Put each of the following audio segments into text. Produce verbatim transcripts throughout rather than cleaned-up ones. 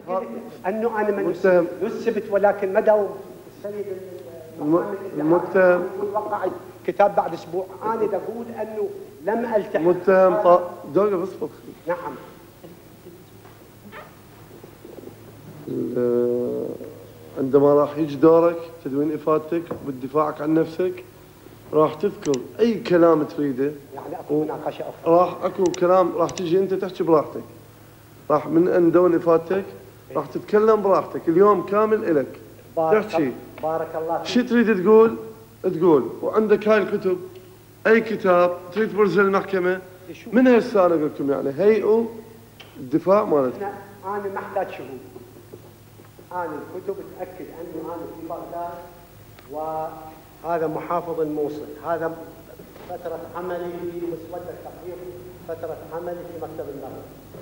قلت انه انا من يثبت ولكن ما داوم السيد المتهم وقع كتاب بعد اسبوع. انا دا اقول انه لم التحق. متهم طا... دقيقه بس فضل. نعم. عندما راح يجي دورك تدوين افادتك بدفاعك عن نفسك راح تذكر اي كلام تريده. يعني اكو مناقشه اخرى. راح اكو كلام راح تجي انت تحكي براحتك. راح من ان دون افادتك راح تتكلم براحتك، اليوم كامل الك. تحكي بارك الله فيك. شو تريد تقول تقول، وعندك هاي الكتب اي كتاب تريد تبرزه للمحكمه من هسه انا اقول لكم يعني هيئوا الدفاع مالتكم. انا ما احتاج شهود. انا الكتب تاكد انه انا في بغداد، وهذا محافظ الموصل، هذا فتره عملي في مسوده التحقيق، فتره عملي في مكتب النقد.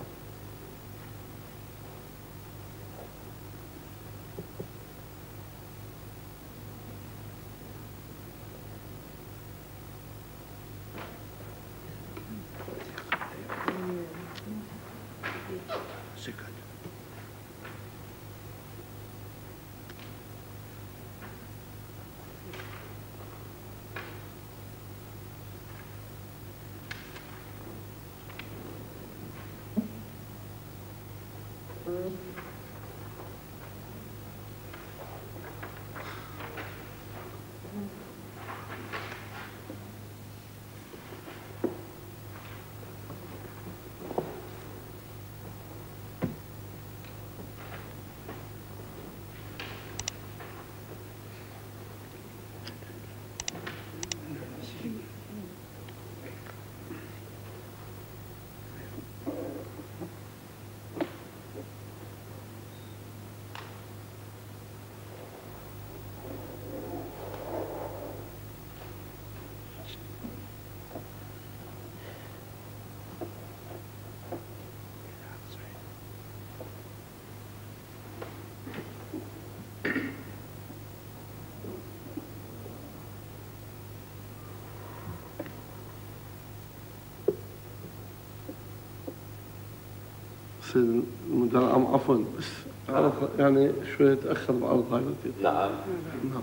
سيد المدير عفوا بس يعني شويه تاخر بعرض هاي. نعم. نعم.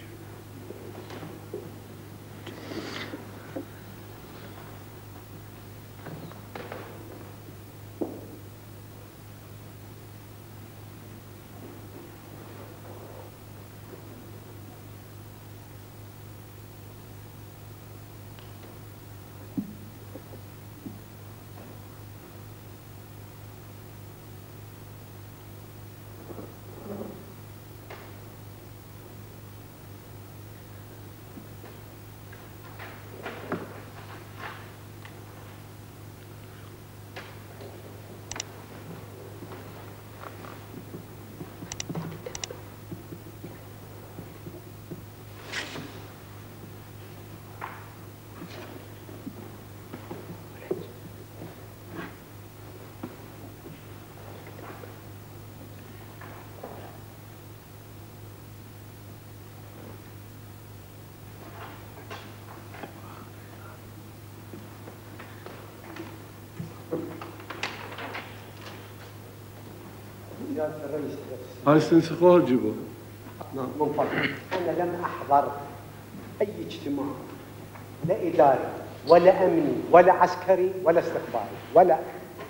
هاي استنسخوها تجيبوها. نعم. من فضلك انا لم احضر اي اجتماع لا اداري ولا امني ولا عسكري ولا استخباري ولا.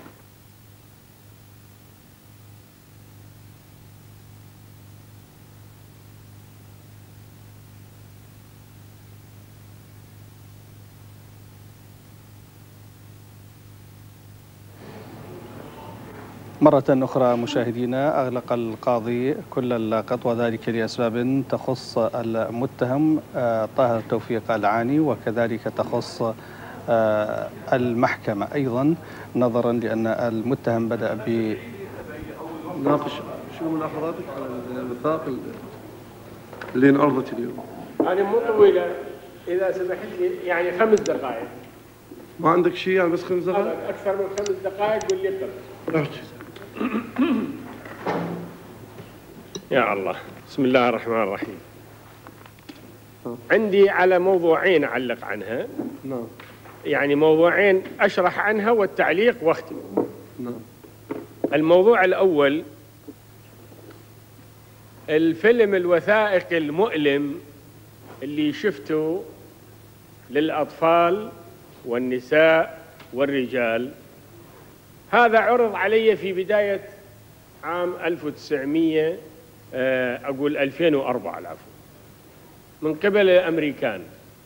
مرة أخرى مشاهدينا، أغلق القاضي كل اللاقط وذلك لأسباب تخص المتهم طاهر توفيق العاني، وكذلك تخص المحكمة أيضا، نظرا لأن المتهم بدأ ب ناقش شنو ملاحظاتك على الوثائق اللي انعرضت اليوم؟ يعني مو طويلة إذا سمحت لي، يعني خمس دقائق. ما عندك شيء يعني بس خمس دقائق؟ أكثر من خمس دقائق قول لي قبل. احكي. يا الله، بسم الله الرحمن الرحيم. عندي على موضوعين أعلق عنها. نعم. يعني موضوعين أشرح عنها والتعليق واختم. نعم. الموضوع الأول الفيلم الوثائقي المؤلم اللي شفته للأطفال والنساء والرجال، هذا عرض علي في بداية عام ألف وتسعمئة أقول ألفين وأربعة العفو من قبل الأمريكان،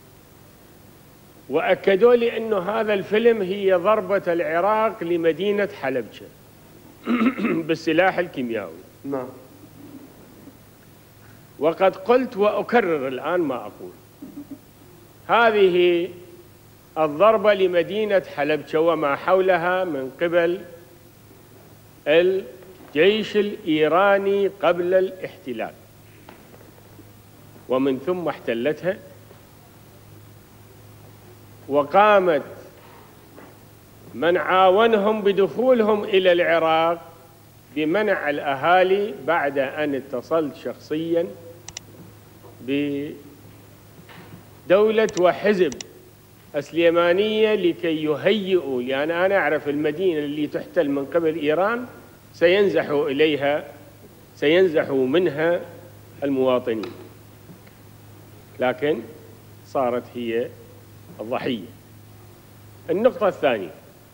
وأكدوا لي أنه هذا الفيلم هي ضربة العراق لمدينة حلبجة بالسلاح الكيميائي. نعم. وقد قلت وأكرر الآن ما أقول، هذه الضربة لمدينة حلبجة وما حولها من قبل الجيش الإيراني قبل الاحتلال، ومن ثم احتلتها، وقامت من عاونهم بدخولهم إلى العراق بمنع الأهالي بعد أن اتصلت شخصياً بدولة وحزب السليمانية لكي يهيئوا، لأن أنا أعرف المدينة اللي تحتل من قبل إيران سينزحوا إليها سينزحوا منها المواطنين، لكن صارت هي الضحية. النقطة الثانية،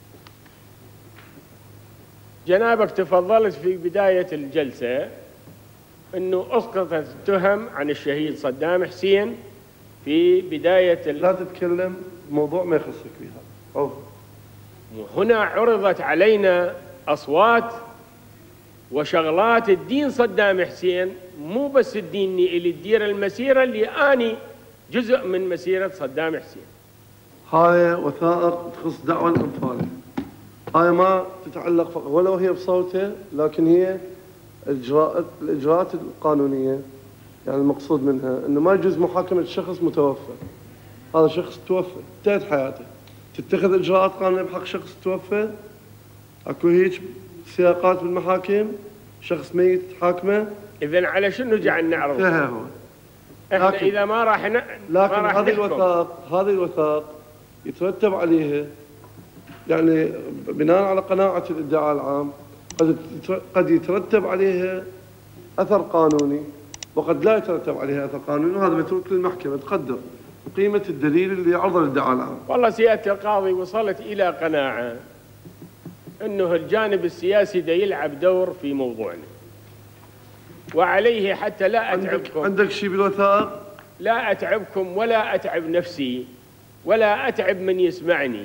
جنابك تفضلت في بداية الجلسة أنه أسقطت التهم عن الشهيد صدام حسين في بداية لا تتكلم بموضوع ما يخصك فيها. أوه. هنا عرضت علينا أصوات وشغلات الدين صدام حسين، مو بس الديني اللي تدير المسيرة اللي أني جزء من مسيرة صدام حسين. هاي وثائق تخص دعوة الأنفال، هاي ما تتعلق فقط ولو هي بصوته، لكن هي الإجراءات الإجراءات القانونية، يعني المقصود منها أنه ما يجوز محاكمة شخص متوفى. هذا شخص توفى انتهت حياته، تتخذ إجراءات قانونية بحق شخص توفى؟ أكو هيك سياقات بالمحاكم؟ شخص ميت تحاكمه؟ إذن على شنو جعل نعرض؟ انتهى هو. احنا لكن إذا ما راح ن... لكن هذه الوثائق هذه الوثائق يترتب عليها، يعني بناء على قناعة الادعاء العام قد قد يترتب عليها أثر قانوني وقد لا يترتب عليها أثر قانوني، وهذا متروك للمحكمة تقدر قيمة الدليل اللي عرض الادعاء العام. والله سيادة القاضي وصلت إلى قناعة أنه الجانب السياسي دا يلعب دور في موضوعنا، وعليه حتى لا أتعبكم. عندك, عندك شيء بالوثائق؟ لا أتعبكم ولا أتعب نفسي ولا أتعب من يسمعني.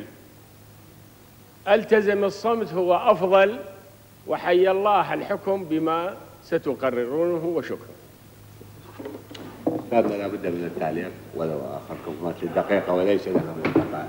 ألتزم الصمت هو أفضل، وحي الله الحكم بما ستقررونه، وشكرا. أستاذنا لا بد من التعليق ولو آخركم في دقيقة وليس لها من الدقائق.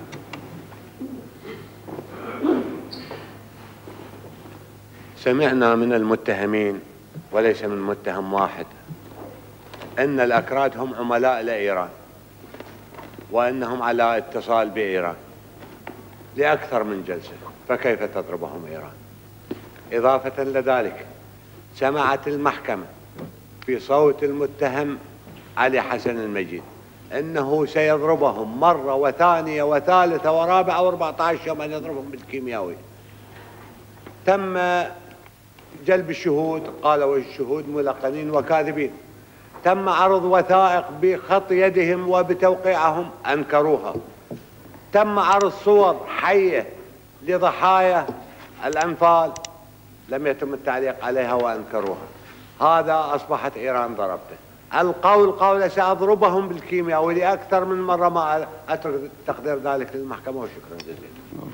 سمعنا من المتهمين وليس من متهم واحد أن الأكراد هم عملاء لإيران وأنهم على اتصال بإيران لأكثر من جلسة، فكيف تضربهم إيران؟ إضافة لذلك سمعت المحكمة في صوت المتهم علي حسن المجيد أنه سيضربهم مرة وثانية وثالثة ورابعة وأربعة عشر يوم أن يضربهم بالكيميائي. تم جلب الشهود، قالوا الشهود ملقنين وكاذبين. تم عرض وثائق بخط يدهم وبتوقيعهم، أنكروها. تم عرض صور حية لضحايا الأنفال، لم يتم التعليق عليها وأنكروها. هذا أصبحت إيران ضربته. القول قول سأضربهم بالكيمياء، ولأكثر من مرة ما أترك تقدير ذلك للمحكمة، وشكرا جزيلا.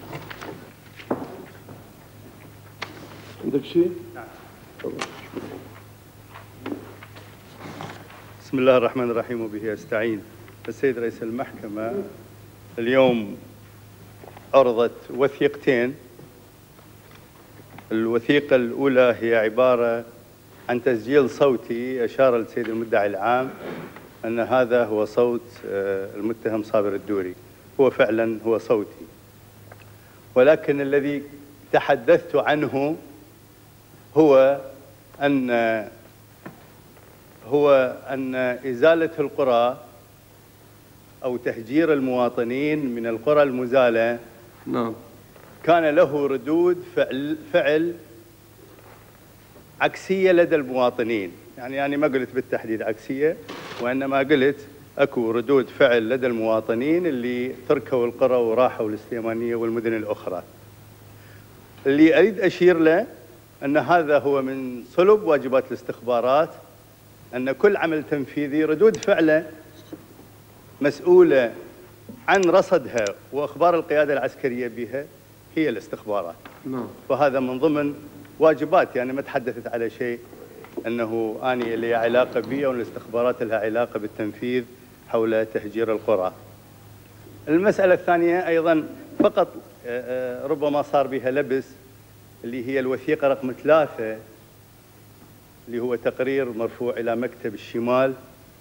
عندك شيء؟ بسم الله الرحمن الرحيم وبه أستعين. السيد رئيس المحكمة اليوم عرضت وثيقتين. الوثيقة الأولى هي عبارة عن تسجيل صوتي أشار السيد المدعي العام أن هذا هو صوت المتهم صابر الدوري. هو فعلا هو صوتي، ولكن الذي تحدثت عنه هو أن هو أن إزالة القرى أو تهجير المواطنين من القرى المزالة نعم كان له ردود فعل, فعل عكسية لدى المواطنين. يعني يعني ما قلت بالتحديد عكسية، وإنما قلت أكو ردود فعل لدى المواطنين اللي تركوا القرى وراحوا السليمانية والمدن الأخرى. اللي أريد أشير له أن هذا هو من صلب واجبات الاستخبارات، أن كل عمل تنفيذي ردود فعله مسؤولة عن رصدها وإخبار القيادة العسكرية بها هي الاستخبارات. نعم. فهذا من ضمن واجباتي، يعني ما تحدثت على شيء أنه أني لي علاقة بي أو الاستخبارات لها علاقة بالتنفيذ حول تهجير القرى. المسألة الثانية أيضا فقط ربما صار بها لبس، اللي هي الوثيقة رقم ثلاثة، اللي هو تقرير مرفوع إلى مكتب الشمال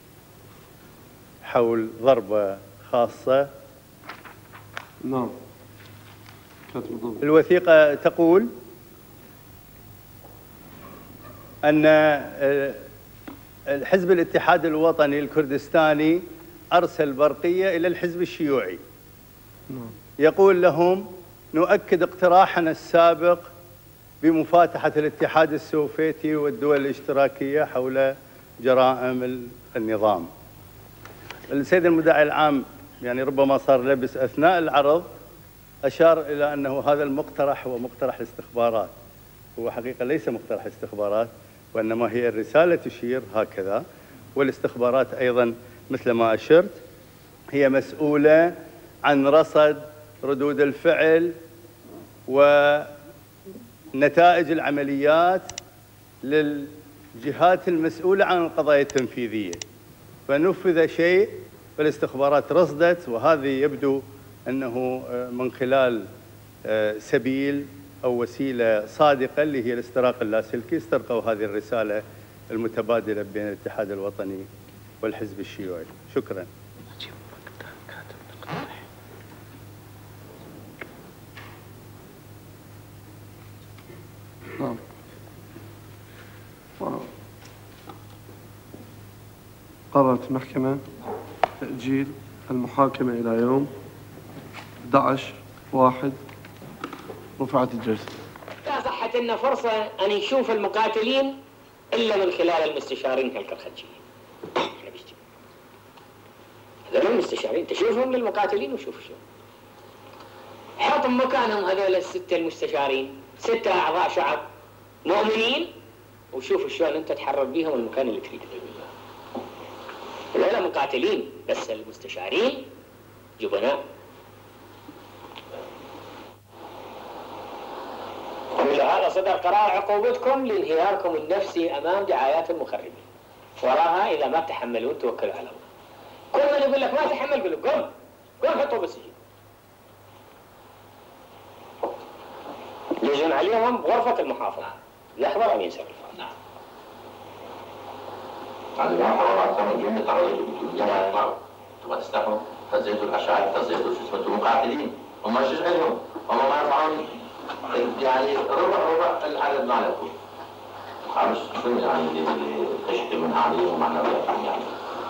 حول ضربة خاصة. نعم. كاتب بالضبط. الوثيقة تقول أن الحزب الاتحاد الوطني الكردستاني أرسل برقية إلى الحزب الشيوعي. نعم. يقول لهم: نؤكد اقتراحنا السابق بمفاتحة الاتحاد السوفيتي والدول الاشتراكية حول جرائم النظام. السيد المدعي العام يعني ربما صار لبس أثناء العرض، أشار إلى أنه هذا المقترح هو مقترح الاستخبارات. هو حقيقة ليس مقترح استخبارات، وإنما هي الرسالة تشير هكذا. والاستخبارات أيضا مثل ما أشرت هي مسؤولة عن رصد ردود الفعل ونتائج العمليات للجهات المسؤولة عن القضايا التنفيذية. فنفذ شيء فالاستخبارات رصدت، وهذه يبدو أنه من خلال سبيل أو وسيلة صادقة اللي هي الاستراق اللاسلكي استرقوا هذه الرسالة المتبادلة بين الاتحاد الوطني والحزب الشيوعي. شكرا. نعم. قررت المحكمة تأجيل المحاكمة إلى يوم أحد عشر واحد. رفعت الجلسة. لا صحة لنا فرصة أن نشوف المقاتلين إلا من خلال المستشارين كالكرخجيين. هذول المستشارين تشوفهم للمقاتلين وشوف شو. حط مكانهم هذول الستة المستشارين، ستة أعضاء شعب مؤمنين، وشوف شلون أنت تحرر بيهم المكان اللي تريده. هذول مقاتلين، بس المستشارين جبناء. ولهذا صدر قرار عقوبتكم لانهياركم النفسي امام دعايات المخربين. وراها اذا ما تحملون توكلوا على الله. كل من يقول لك ما تحمل قل له قم قم حطوه بالسجن. يجون عليهم بغرفه المحافظه يحضر امين سر الفاضل. نعم. هذه المحافظه اكثر من جمله تعرضوا للجماعه تبغى تستحوا تزيدوا الاشعار تزيدوا شو اسمه مقاتلين هم ايش عليهم؟ هم ما يرفعون يعني ربع ربع العدد ما يكون. خمس شنو يعني اللي تشتي من عليهم معنوياتهم يعني.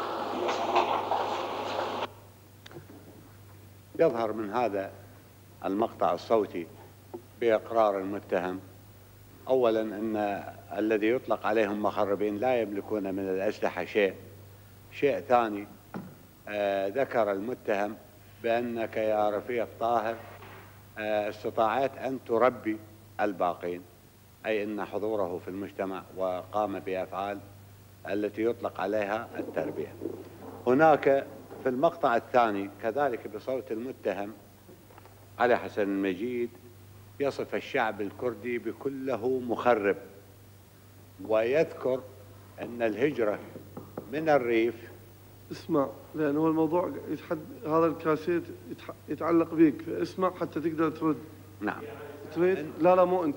يظهر من هذا المقطع الصوتي بإقرار المتهم أولا أن الذي يطلق عليهم مخربين لا يملكون من الأسلحة شيء. شيء ثاني، آه ذكر المتهم بأنك يا رفيق طاهر استطاعت أن تربي الباقين، أي أن حضوره في المجتمع وقام بأفعال التي يطلق عليها التربية. هناك في المقطع الثاني كذلك بصوت المتهم علي حسن المجيد يصف الشعب الكردي بكله مخرب، ويذكر أن الهجرة من الريف. اسمع، لأن هو الموضوع يتحد هذا الكاسيت يتعلق بيك، فاسمع حتى تقدر ترد. نعم. تريد؟ لا لا مو أنت.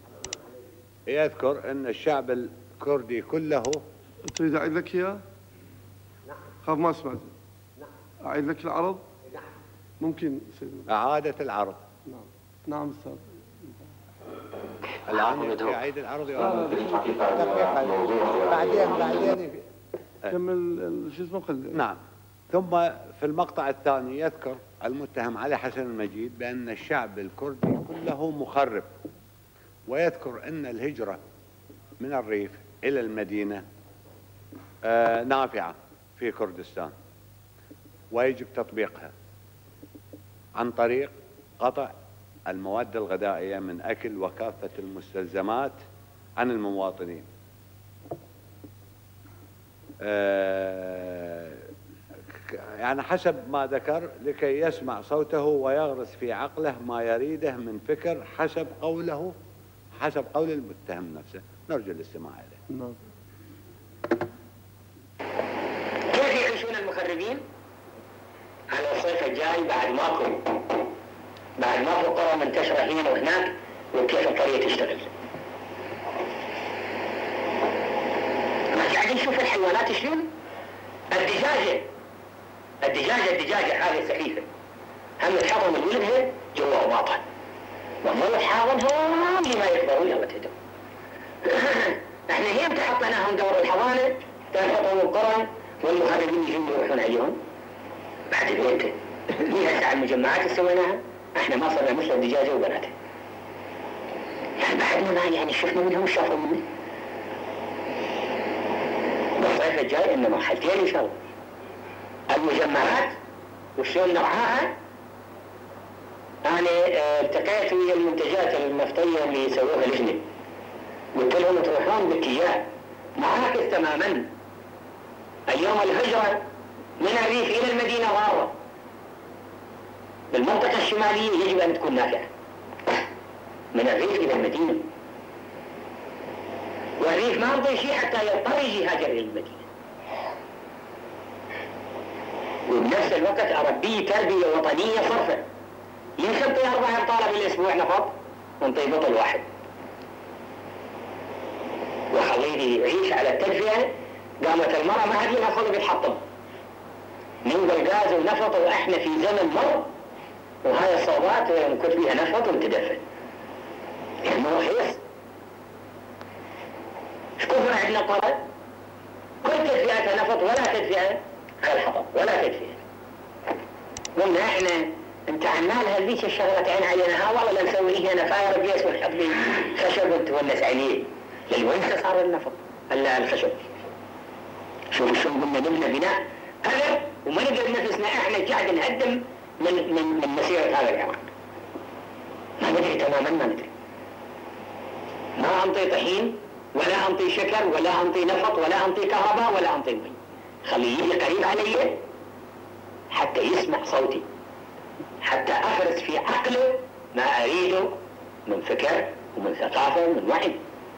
يذكر أن الشعب الكردي كله. تريد أعيد لك إياه؟ نعم. خاف ما سمعت. نعم. أعيد لك العرض؟ نعم. ممكن سيدنا. إعادة العرض. نعم. نعم أستاذ. الآن يعيد العرض. بعدين بعدين كمل شو اسمه خلي. نعم. ثم في المقطع الثاني يذكر المتهم علي حسن المجيد بأن الشعب الكردي كله مخرب، ويذكر أن الهجرة من الريف إلى المدينة آه نافعة في كردستان، ويجب تطبيقها عن طريق قطع المواد الغذائية من أكل وكافة المستلزمات عن المواطنين. آه يعني حسب ما ذكر لكي يسمع صوته ويغرس في عقله ما يريده من فكر حسب قوله حسب قول المتهم نفسه. نرجو الاستماع إليه. نعم. كيف يعيشون المخربين على الصيف الجاي بعد ماكو بعد ماكو قرى منتشرة هنا وهناك، وكيف القرية تشتغل؟ ما قاعد نشوف الحيوانات شلون؟ الدجاجة الدجاجة الدجاجة هذه سخيفة، هم تحطهم الولدها جوا وباطها والله تحاولهم لما يكبرون يلا تهدوا. احنا هي متى حطيناهم دور الحضانة تنحطهم القرى والمخربين يجون يروحون عليهم بعد الوقت. هي هسه المجمعات اللي سويناها احنا ما صرنا مثل الدجاجة وبناتها، يعني بعدنا ما يعني شفنا منهم وشافوا منه. الصيف الجاي انه مرحلتين ان شاء الله. المجمعات وشلون نرعاها، انا التقيت ويا المنتجات النفطيه اللي يسووها لجنه، قلت لهم تروحون باتجاه معاكس تماما. اليوم الهجره من الريف الى المدينه غاره، بالمنطقه الشماليه يجب ان تكون نافعه من الريف الى المدينه، والريف ما يرضى شيء حتى يضطر يجي هاجر الى المدينه. وبنفس الوقت اربيه تربيه وطنيه صرفه، يمكن نعطي اربع طالب بالاسبوع نفط ونعطيه بطل واحد، وخليه يعيش على التدفئه. قامت المراه ما عاد لها خلق تحطم من بالغاز ونفط، واحنا في زمن مر وهاي الصوبات نكت بيها نفط ونتدفى، يعني مو رخيص. شكوفنا عندنا قرى كل تدفئتها نفط ولا تدفئه خل حطب ولا تدفئه. قلنا احنا امتحنا لها ذيك الشغلات عين علينا، ها والله لنسوي هنا فاير بيس ونحط لي خشب ونتونس عليه، للوين صار النفط الا الخشب. شوفوا شلون قلنا نبنى بناء هذا وما نقدر نفسنا احنا قاعد نهدم من من من مسيره هذا العراق. ما ندري تماما، ما ندري. ما انطي طحين ولا انطي شكر ولا انطي نفط ولا انطي كهرباء ولا انطي مي، خليه يجي قريب علي حتى يسمع صوتي، حتى أفرز في عقله ما أريده من فكر ومن ثقافة ومن وعي.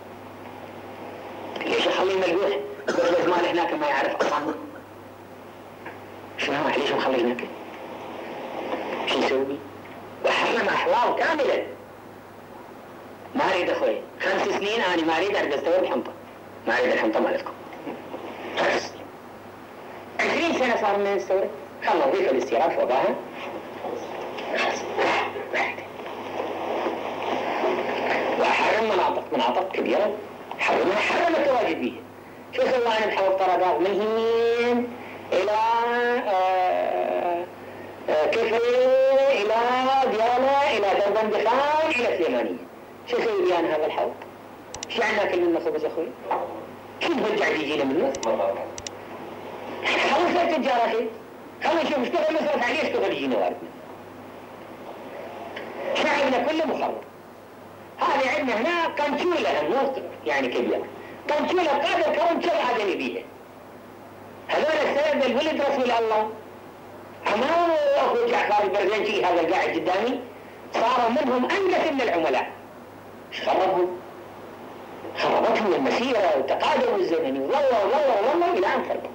ليش أخليه ملقوح بس مال هناك ما يعرف أصلا؟ شنو ليش مخليه هناك؟ شو يسوي؟ وحرم أحوال كاملة. ما أريد أخوي خمس سنين أنا ما أريد أرد أستوي بحنطة، ما أريد الحنطة مالتكم. خمس عشرين سنة صار من نستورد، خلنا نضيف الاستيراد فوقها. وحرم مناطق مناطق كبيرة، حرمها حرم التواجد بيها. شو سوى أنا بحوض طرقات من هين إلى آه آه كفري إلى ديالة إلى دربن بخان إلى سليمانية. شو سوي بيان هذا الحوض؟ شو عنا كل منه خبز أخوي؟ شو نرجع يجينا منه؟ خلص التجارة أخي، خلص نشوف اشتغل مصرف عليه اشتغل يجينا واردنا. شعبنا كله مخرب. هذه عندنا هنا قنشولة النص يعني كبيرة، قنشولة قادر كون شرع عدني بيها. هذول السبب الولد رسول الله عمار أخو جعفر البرزنجي هذا القاعد قدامي صاروا منهم أنجس من العملاء. ايش خربهم؟ خربتهم المسيرة والتقادم الزمني والله والله والله إلى أن خربوا.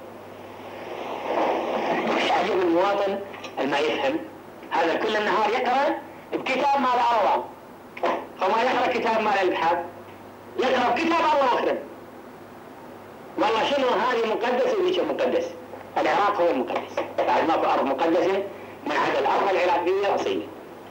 مش عجب المواطن الما يفهم هذا كل النهار يقرأ بكتاب مال الله، فما يقرأ كتاب مال الابحاث، يقرأ بكتاب الله أخرى. والله شنو هذه مقدسة وليش مقدس؟ العراق هو المقدس، بعد ماكو أرض مقدسة ما عدا الأرض العراقية أصيلة.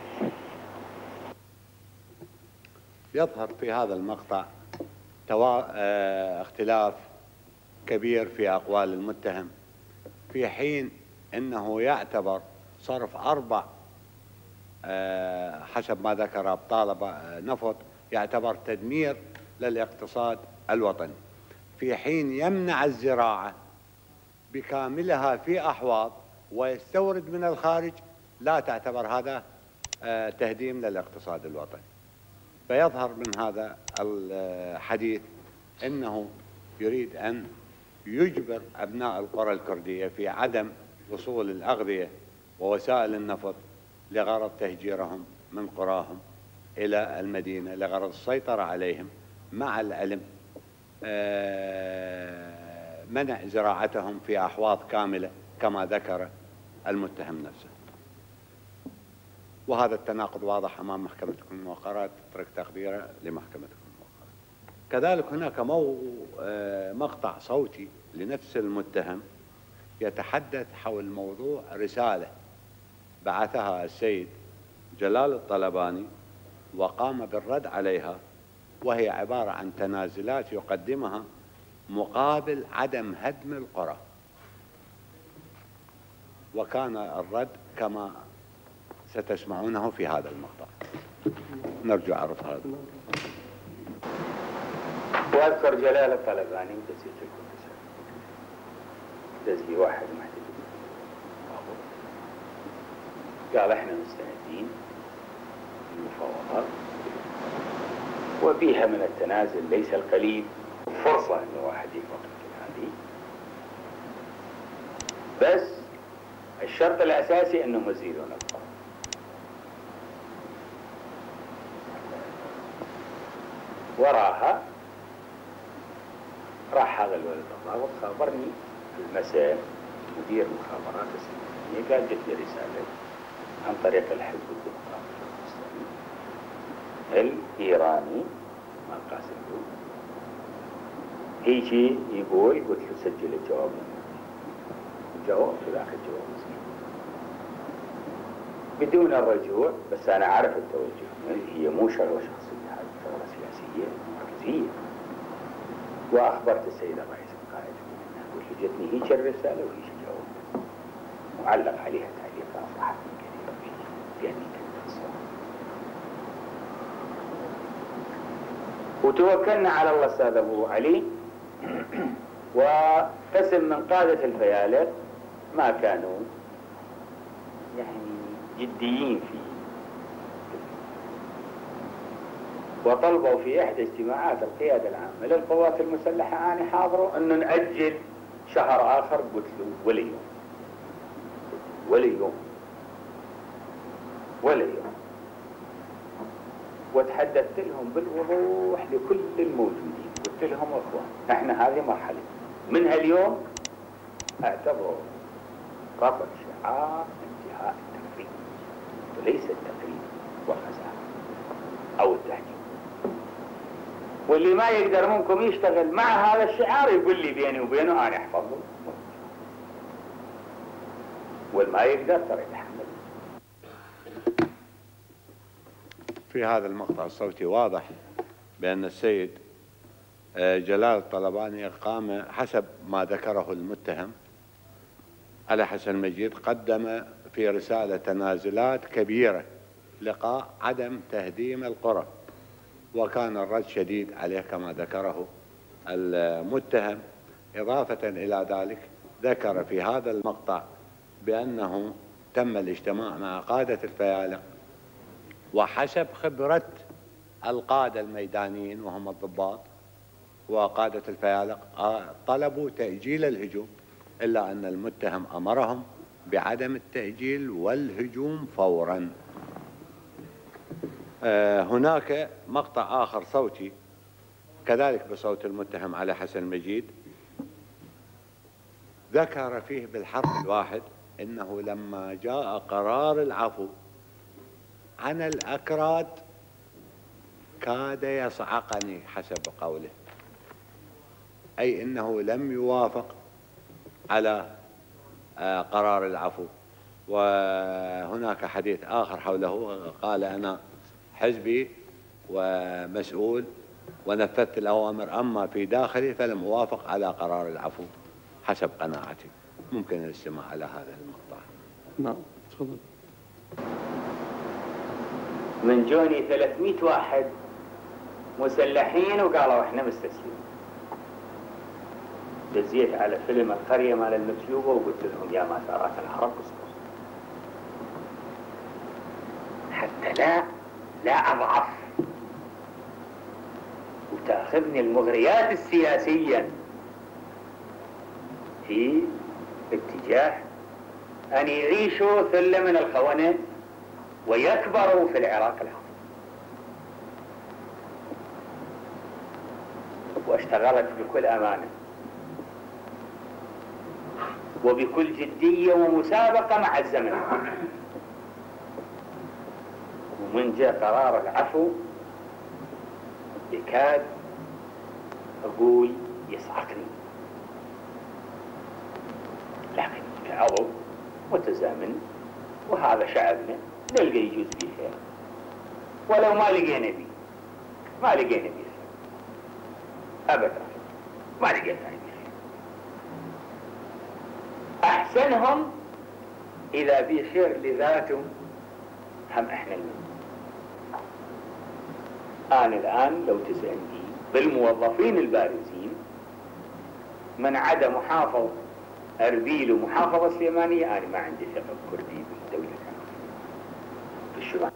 يظهر في هذا المقطع توا... اه... اختلاف كبير في أقوال المتهم، في حين أنه يعتبر صرف أربع اه... حسب ما ذكر طالب نفط يعتبر تدمير للاقتصاد الوطني، في حين يمنع الزراعة بكاملها في أحواض ويستورد من الخارج، لا تعتبر هذا تهديم للاقتصاد الوطني. فيظهر من هذا الحديث أنه يريد أن يجبر أبناء القرى الكردية في عدم وصول الأغذية ووسائل النفط لغرض تهجيرهم من قراهم إلى المدينة لغرض السيطرة عليهم، مع العلم منع زراعتهم في أحواض كاملة كما ذكر المتهم نفسه. وهذا التناقض واضح أمام محكمتكم الموقرة، تترك تقديره لمحكمتكم الموقرة. كذلك هناك مو مقطع صوتي لنفس المتهم يتحدث حول موضوع رسالة بعثها السيد جلال الطلباني وقام بالرد عليها، وهي عبارة عن تنازلات يقدمها مقابل عدم هدم القرى، وكان الرد كما ستسمعونه في هذا المقطع. نرجو عرض هذا. واذكر جلال الطلباني ودزي لكم دزي واحد محتاج قال احنا مستندين المفاوضات وفيها من التنازل ليس القليل، فرصة ان واحد يفكر هذه، بس الشرط الاساسي انهم يزيدون القرار. وراها راح هذا الولد الله وخابرني في المساء مدير مخابرات السودانية، قال جت لي رسالة عن طريق الحزب الديمقراطي الإسلامي الإيراني مع قاسم دول، هيجي يقول، قلت له سجل الجواب جاوبت ذاك الجواب بدون الرجوع، بس أنا أعرف التوجه، هي مو شغلة شخصية، هذه شغلة سياسية مركزية. وأخبرت السيد الرئيس القائد قلت له جتني هيك الرسالة وهيك جاوبت، وعلق عليها تعليقات أفرحتني كثيرا بأني كنت الصوت. وتوكلنا على الله أستاذ أبو علي، وقسم من قادة الفيالق ما كانوا يعني جديين فيه، وطلبوا في إحدى اجتماعات القيادة العامة للقوات المسلحة أنا حاضروا أنه نأجل شهر آخر. قلت له ولا يوم ولا يوم ولا يوم، وتحدثت لهم بالوضوح لكل الموجودين، قلت لهم أخوان احنا هذه مرحلة، من هاليوم اعتبروا رفع شعار انتهاء التقريب وليس التقريب والخسارة أو التحجيم. واللي ما يقدر منكم يشتغل مع هذا الشعار يقول لي بيني وبينه أنا أحفظه، والما يقدر ترى يتحمل. في هذا المقطع الصوتي واضح بأن السيد جلال الطلباني قام حسب ما ذكره المتهم علي حسن مجيد، قدم في رسالة تنازلات كبيرة لقاء عدم تهديم القرى، وكان الرد شديد عليه كما ذكره المتهم. إضافة إلى ذلك ذكر في هذا المقطع بأنه تم الاجتماع مع قادة الفيالق، وحسب خبرة القادة الميدانيين وهم الضباط وقادة الفيالق طلبوا تأجيل الهجوم، إلا أن المتهم أمرهم بعدم التأجيل والهجوم فورا. هناك مقطع آخر صوتي كذلك بصوت المتهم علي حسن مجيد، ذكر فيه بالحرف الواحد إنه لما جاء قرار العفو عن الأكراد كاد يصعقني حسب قوله، أي إنه لم يوافق على قرار العفو. وهناك حديث آخر حوله، قال أنا حزبي ومسؤول ونفذت الأوامر، أما في داخلي فلم أوافق على قرار العفو حسب قناعتي. ممكن الاستماع على هذا المقطع. نعم تفضل. من جوني ثلاثمئة واحد مسلحين وقالوا احنا مستسلمين، دزيت على فيلم القرية مال المكتوبة وقلت لهم يا مسارات العرب قصقص حتى لا لا أضعف وتأخذني المغريات السياسية في اتجاه أن يعيشوا ثلة من الخونة ويكبروا في العراق العظيم. واشتغلت بكل أمانة وبكل جدية ومسابقة مع الزمن، ومن جاء قرار العفو يكاد أقول يصعقني، لكن كعضو متزامن وهذا شعبنا نلقى يجوز به خير، ولو ما لقينا به ما لقينا به خير أبدا، ما لقينا به خير. أحسنهم إذا به خير لذاتهم هم إحنا المهم. أنا الآن لو تسألني بالموظفين البارزين من عدا محافظ أربيل ومحافظة سليمانية أنا ما عندي ثقة بكردي بالدولة في الشمال.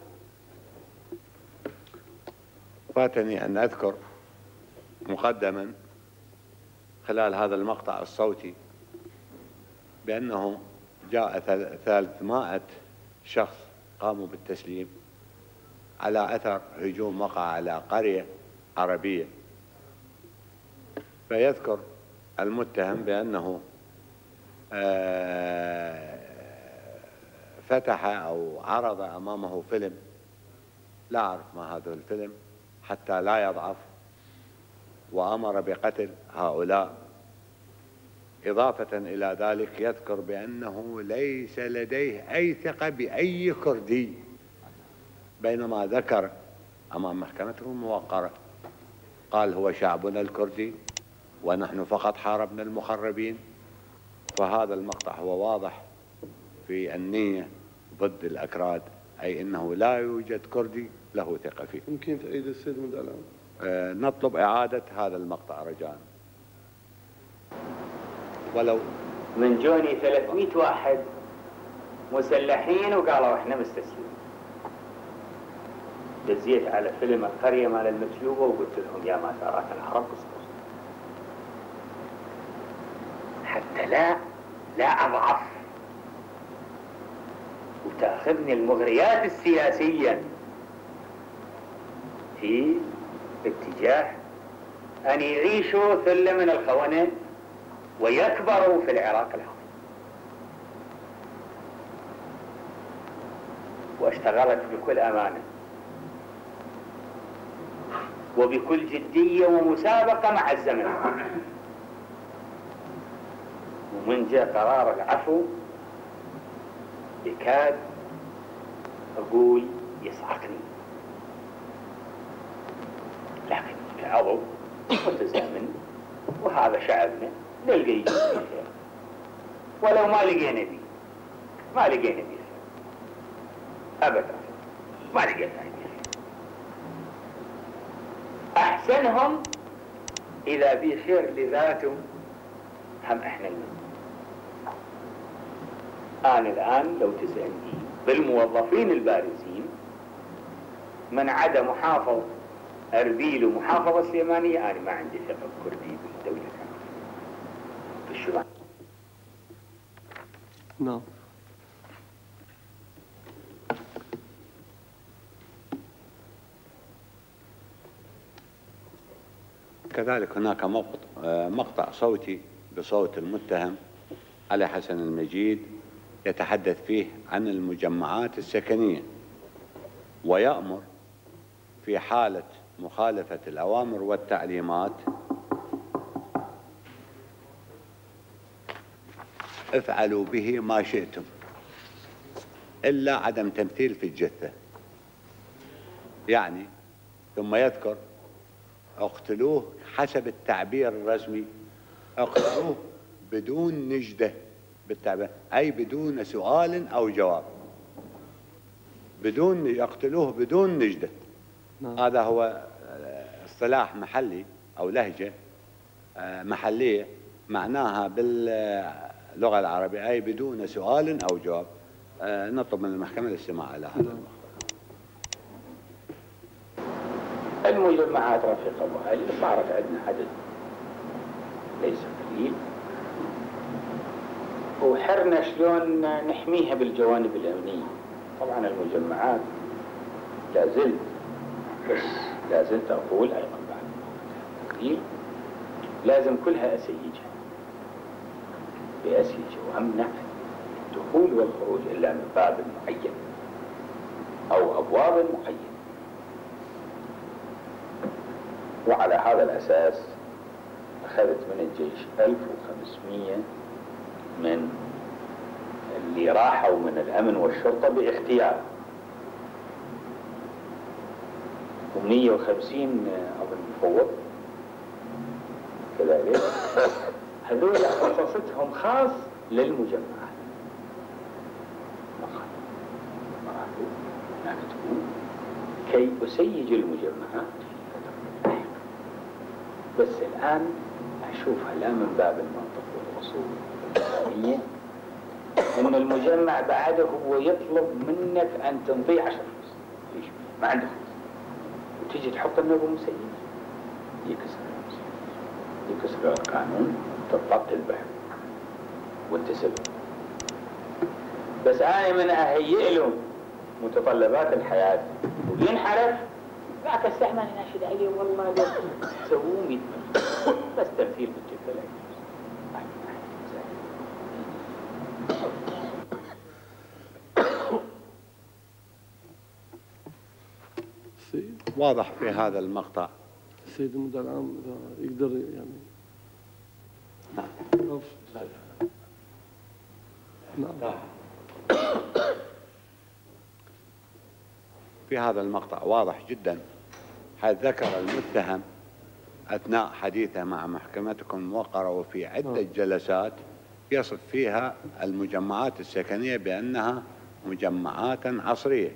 فاتني أن أذكر مقدما خلال هذا المقطع الصوتي بأنه جاء ثلاثمائة شخص قاموا بالتسليم على أثر هجوم وقع على قرية عربية، فيذكر المتهم بأنه فتح أو عرض أمامه فيلم، لا أعرف ما هذا الفيلم حتى لا يضعف، وأمر بقتل هؤلاء. إضافة إلى ذلك يذكر بأنه ليس لديه أي ثقة بأي كردي، بينما ذكر أمام محكمته الموقرة قال هو شعبنا الكردي ونحن فقط حاربنا المخربين. فهذا المقطع هو واضح في النية ضد الأكراد، أي أنه لا يوجد كردي له ثقة فيه. ممكن تعيد السيد من الآن؟ آه نطلب إعادة هذا المقطع رجاء. ولو من جوني ثلاثمائة واحد مسلحين وقالوا احنا مستسلمين. دزيت على فيلم القرية مال المكتوبة وقلت لهم يا مسارات العرب قصقص حتى لا لا أضعف وتأخذني المغريات السياسية في اتجاه أن يعيشوا ثلة من الخونة ويكبروا في العراق العظيم. واشتغلت بكل أمانة وبكل جدية ومسابقة مع الزمن، ومن جاء قرار العفو يكاد أقول يصعقني، لكن كعضو متزامن وهذا شعبنا نلقى يجوز به خير، ولو ما لقينا به ما لقينا به خير أبدا، ما لقينا به خير. أحسنهم إذا به خير لذاتهم هم إحنا المهم. أنا الآن لو تسألني بالموظفين البارزين من عدا محافظ أربيل ومحافظة سليمانية أنا ما عندي ثقة بكردي بالدولة في الشمال. نعم. كذلك هناك مقطع صوتي بصوت المتهم علي حسن المجيد يتحدث فيه عن المجمعات السكنية، ويأمر في حالة مخالفة الأوامر والتعليمات افعلوا به ما شئتم إلا عدم تمثيل في الجثة. يعني ثم يذكر اقتلوه حسب التعبير الرسمي، اقتلوه بدون نجدة بالتعبير، أي بدون سؤال أو جواب، بدون يقتلوه بدون نجدة. نعم. هذا هو اصطلاح محلي أو لهجة محلية معناها باللغة العربية أي بدون سؤال أو جواب. آه نطلب من المحكمة الاستماع إلى هذا المقطع. المجمعات رفيق أبو علي صارت عندنا عدد ليس قليل، وحرنا شلون نحميها بالجوانب الأمنية. طبعا المجمعات لا زلت بس لا زلت أقول أيضا بعد قليل لازم كلها أسيجها بأسيجها، وأمنع الدخول والخروج إلا من باب معين أو أبواب معينة. وعلى هذا الأساس أخذت من الجيش ألف وخمسمئة من اللي راحوا من الأمن والشرطة باختيار، ومئة وخمسين أظن فوق كذلك. هذول خصصتهم خاص للمجمعات فقط، كي أسيج المجمعات في فترة لاحقة. بس الآن أشوفها لا من باب المنطق والأصول الإسلامية، إن المجمع بعده هو يطلب منك أن تمضي عشر فلوس، ما عنده فلوس، وتيجي تحط النبو مسيج يكسر يكسر القانون، تضبط البحث وانت سبب. بس أنا من أهيئ له متطلبات الحياة وينحرف ذاك الساعة ما نناشد عليه والله لو سووه مية بس تمثيل بالجبة لا واضح في هذا المقطع. السيد المدعي العام إذا يقدر يعني نعم نعم في هذا المقطع واضح جدا، حيث ذكر المتهم أثناء حديثه مع محكمتكم الموقرة وفي عدة جلسات يصف فيها المجمعات السكنية بأنها مجمعات عصرية،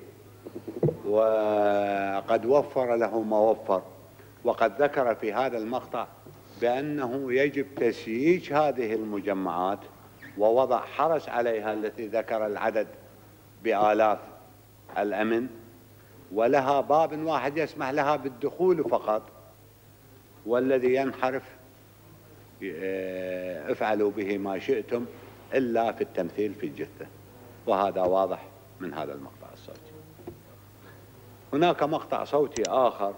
وقد وفر له ما وفر. وقد ذكر في هذا المقطع بأنه يجب تسييج هذه المجمعات ووضع حرس عليها، التي ذكر العدد بآلاف الأمن، ولها باب واحد يسمح لها بالدخول فقط، والذي ينحرف افعلوا به ما شئتم إلا في التمثيل في الجثة. وهذا واضح من هذا المقطع الصوتي. هناك مقطع صوتي آخر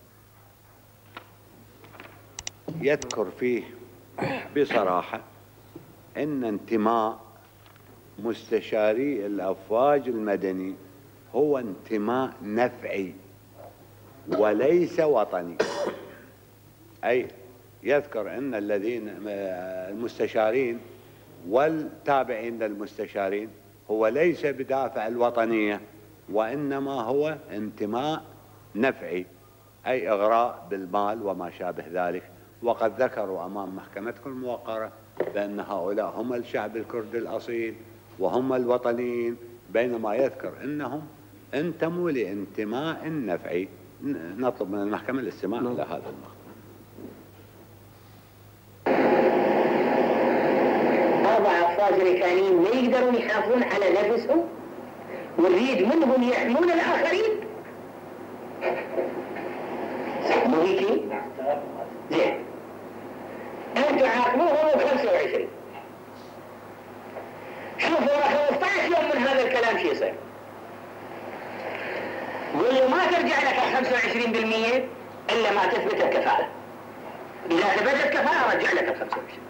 يذكر فيه بصراحة أن انتماء مستشاري الأفواج المدني هو انتماء نفعي وليس وطني. أي يذكر أن الذين المستشارين والتابعين للمستشارين هو ليس بدافع الوطنية، وإنما هو انتماء نفعي، أي إغراء بالمال وما شابه ذلك. وقد ذكروا أمام محكمتكم الموقرة بأن هؤلاء هم الشعب الكردي الأصيل وهم الوطنيين، بينما يذكر أنهم انتموا لانتماء نفعي. نطلب من المحكمة الاستماع إلى هذا المقطع. أربع أفواج ركانيين ما يقدرون يحافظون على نفسهم، ونريد منهم يحمون الآخرين. مو هيك؟ زين. أنتم عاقبوهم خمسة وعشرين. شوفوا خمسة عشر يوم من هذا الكلام شو يصير. واللي ما ترجع لك خمسة وعشرين بالمئة إلا ما تثبت الكفاءة. إذا ثبتت كفاءة رجع لك خمسة وعشرين.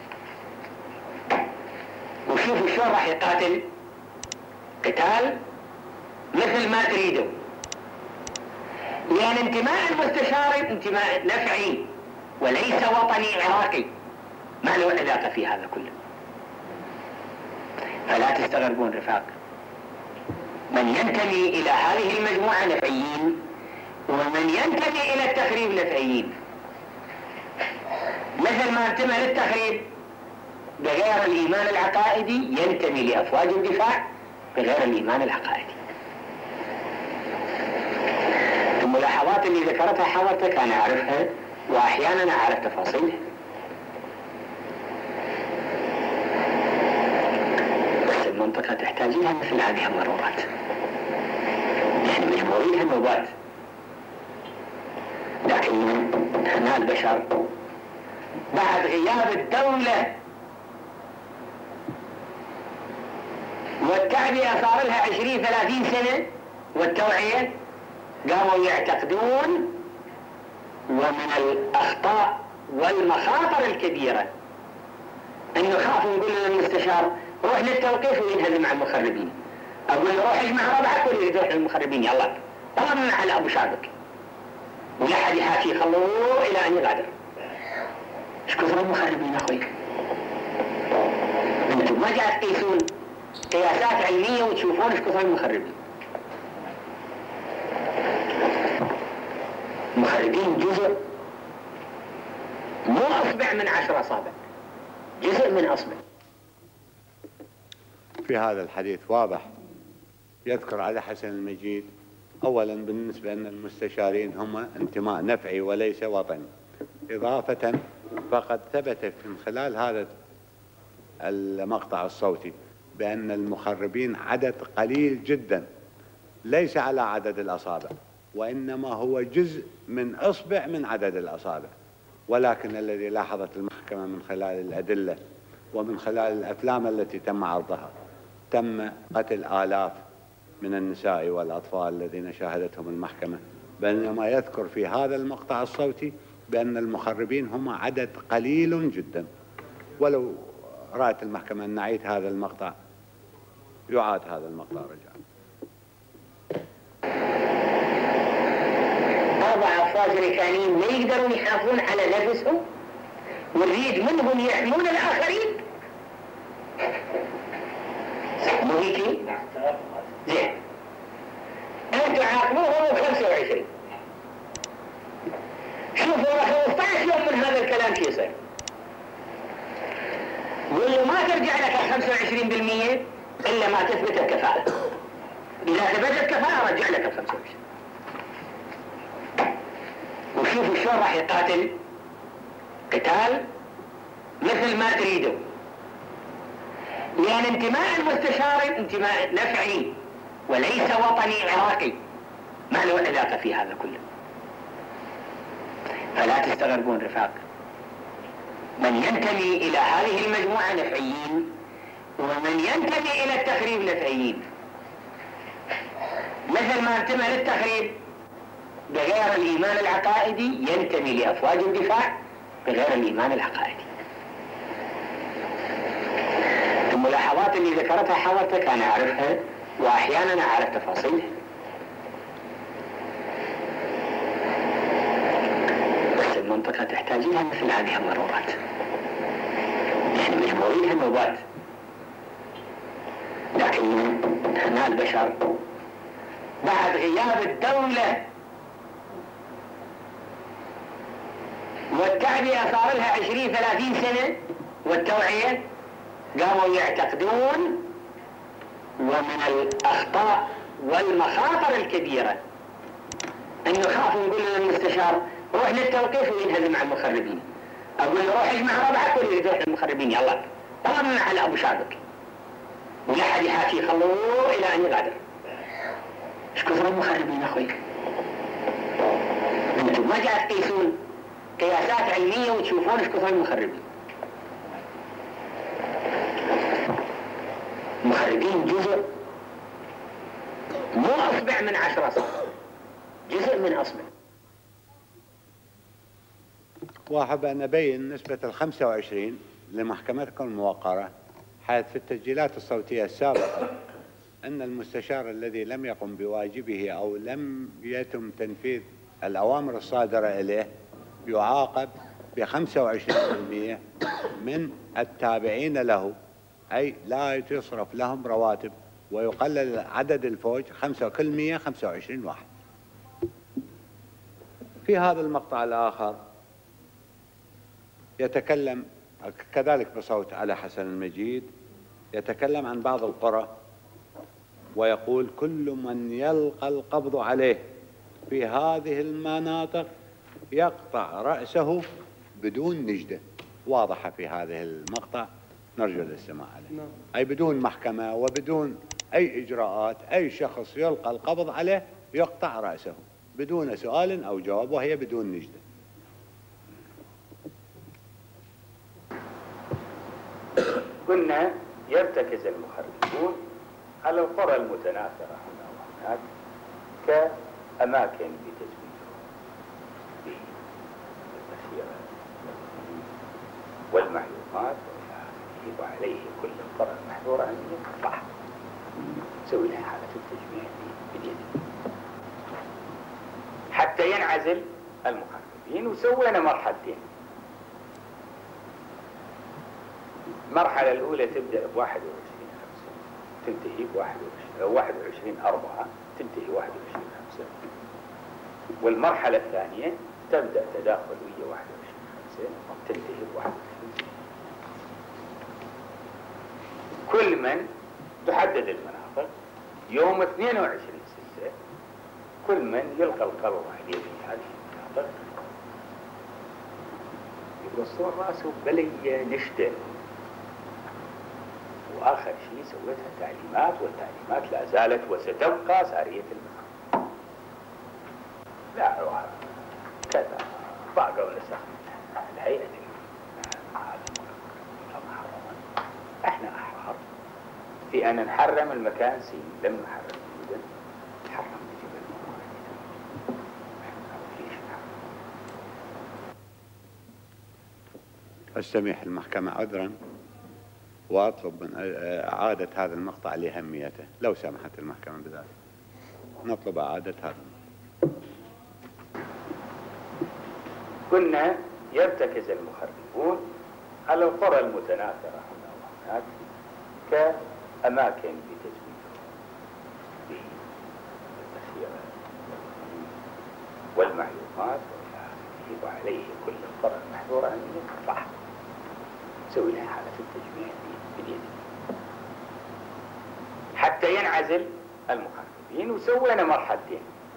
وشوفوا شلون راح يقاتل قتال مثل ما تريدوا، لأن انتماء المستشار انتماء نفعي وليس وطني عراقي، ما له علاقة في هذا كله. فلا تستغربون رفاق، من ينتمي إلى هذه المجموعة نفعيين، ومن ينتمي إلى التخريب نفعيين. مثل ما انتمى للتخريب بغير الإيمان العقائدي ينتمي لأفواج الدفاع بغير الإيمان العقائدي. الملاحظات اللي ذكرتها حضرتك أنا أعرفها، وأحيانا أعرف تفاصيلها. تحتاجينها مثل هذه الضرورات. نحن مجبورين هالنوبات، لكن هنا البشر بعد غياب الدولة والتعبئة صار لها عشرين ثلاثين سنة والتوعية، قاموا يعتقدون، ومن الأخطاء والمخاطر الكبيرة انه خافوا نقول للمستشار روح للتوقيف وينهزم مع المخربين. اقول له روح اجمع ربعك واللي يروح للمخربين، يلا طلبنا على ابو شابك ولا حد يحاكي، خلوه الى ان يغادر. ايش كثر المخربين اخوي؟ انتم ما جاء تقيسون قياسات علميه وتشوفون ايش كثر المخربين. المخربين جزء مو اصبع من عشر اصابع، جزء من اصبع. في هذا الحديث واضح يذكر على حسن المجيد اولا بالنسبه ان المستشارين هم انتماء نفعي وليس وطني، اضافه فقد ثبت من خلال هذا المقطع الصوتي بان المخربين عدد قليل جدا ليس على عدد الاصابع، وانما هو جزء من اصبع من عدد الاصابع. ولكن الذي لاحظت المحكمة من خلال الأدلة ومن خلال الأفلام التي تم عرضها، تم قتل آلاف من النساء والأطفال الذين شاهدتهم المحكمة، بينما يذكر في هذا المقطع الصوتي بأن المخربين هم عدد قليل جدا. ولو رأت المحكمة أن نعيد هذا المقطع يعاد هذا المقطع رجاء. أربع أفواج أمريكانيين ما يقدرون يحافظون على نفسهم ونريد منهم يحمون الآخرين. مو هيك؟ زين. أنتم عاقبوهم بخمسة وعشرين. شوفوا خمسة عشر يوم من هذا الكلام شو يصير. قول له ما ترجع لك خمسة وعشرين بالمئة إلا ما تثبت الكفاءة. إذا ثبتت كفاءة رجع لك خمسة وعشرين. وشوفوا شلون راح يقاتل قتال مثل ما تريدوا، لأن انتماء المستشار انتماء نفعي وليس وطني عراقي، ما له علاقة في هذا كله. فلا تستغربون رفاق، من ينتمي إلى هذه المجموعة نفعيين، ومن ينتمي إلى التخريب نفعيين. مثل ما انتمى للتخريب بغير الإيمان العقائدي ينتمي لأفواج الدفاع بغير الإيمان العقائدي. الملاحظات اللي ذكرتها حضرتك أنا أعرفها وأحيانا أعرف تفاصيلها، بس المنطقة تحتاجينها مثل هذه الضرورات. نحن مجبورين هالنوبات، لكن هنا البشر بعد غياب الدولة والتعبئة صار لها عشرين ثلاثين سنة والتوعية، قاموا يعتقدون، ومن الأخطاء والمخاطر الكبيرة انه خافوا نقول للمستشار روح للتوقيف وينهزم مع المخربين. اقول له روح اجمع ربعك واللي يروح للمخربين، يلا طلبنا على ابو شابك ولا حد يحاكي، خلوه الى ان يغادر. ايش كثر المخربين اخوي؟ انتم ما جاء تقيسون قياسات علميه وتشوفون ايش كثر المخربين. المخربين جزء مو اصبع من عشرة اصابع، جزء من اصبع. واحب أن أبين نسبة الخمسة وعشرين لمحكمتكم الموقرة، حيث في التسجيلات الصوتية السابقة أن المستشار الذي لم يقم بواجبه أو لم يتم تنفيذ الأوامر الصادرة إليه يعاقب بخمسة وعشرين بالمئة من التابعين له، أي لا تصرف لهم رواتب، ويقلل عدد الفوج خمسة كل مئة خمسة وعشرين واحد. في هذا المقطع الآخر يتكلم كذلك بصوت على حسن المجيد، يتكلم عن بعض القرى ويقول كل من يلقى القبض عليه في هذه المناطق يقطع رأسه بدون نجدة. واضحة في هذه المقطع، نرجو الاستماع عليه. أي بدون محكمة وبدون أي إجراءات، أي شخص يلقى القبض عليه يقطع رأسه بدون سؤال أو جواب، وهي بدون نجدة. كنا يرتكز المخربون على القرى المتناثرة هنا وهناك كأماكن لتزويدهم بالمسيرة والمعلومات، وعليه كل القرى المحظورة أن يقطع تسوي لها حالة التجميع باليد حتى ينعزل المخربين. وسوينا مرحلتين. المرحلة الأولى تبدأ بواحد وعشرين خمسة تنتهي بواحد وعشرين واحد وعشرين أربعة تنتهي واحد وعشرين خمسة، والمرحلة الثانية تبدأ تداخل ويا واحد وعشرين خمسة تنتهي بواحد وعشرين. كل من تحدد المناطق يوم اثنين وعشرين ستة كل من يلقى القبض عليه في هذه المناطق يقصون راسه بلية نشته. وآخر شيء سويتها تعليمات، والتعليمات لا زالت وستبقى سارية المناطق. لا كذا باقوا نسخ الهيئة احنا احرار في ان نحرم المكان سين، لم نحرم جدا نحرم بجبل الموارد. أستميح المحكمة عذرا وأطلب من إعادة هذا المقطع لأهميته، لو سمحت المحكمة بذلك نطلب إعادة هذا المقطع. كنا يرتكز المخربون على القرى المتناثرة هنا وهناك كأماكن لتزويدهم بالمسيرة والمعلومات، وعليه كل القرى المحظورة أن يقطع تسوي لها حالة التجميع باليد حتى ينعزل المخربين. وسوينا مرحلتين.